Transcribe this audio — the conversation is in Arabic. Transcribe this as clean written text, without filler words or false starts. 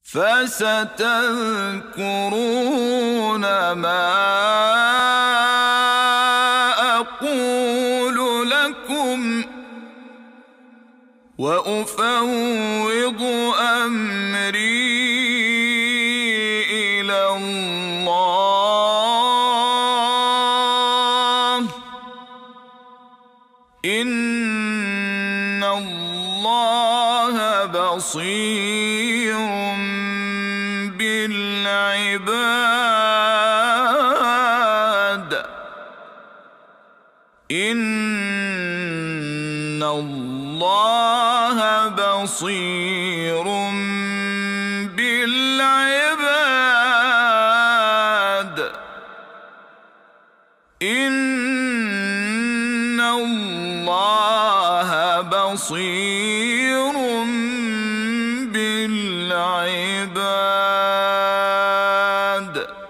فستذكرون ما أقول لكم وأفوض أمري إلى الله إن الله بصير بالعباد إن الله بصير بالعباد إن الله بصير بالعباد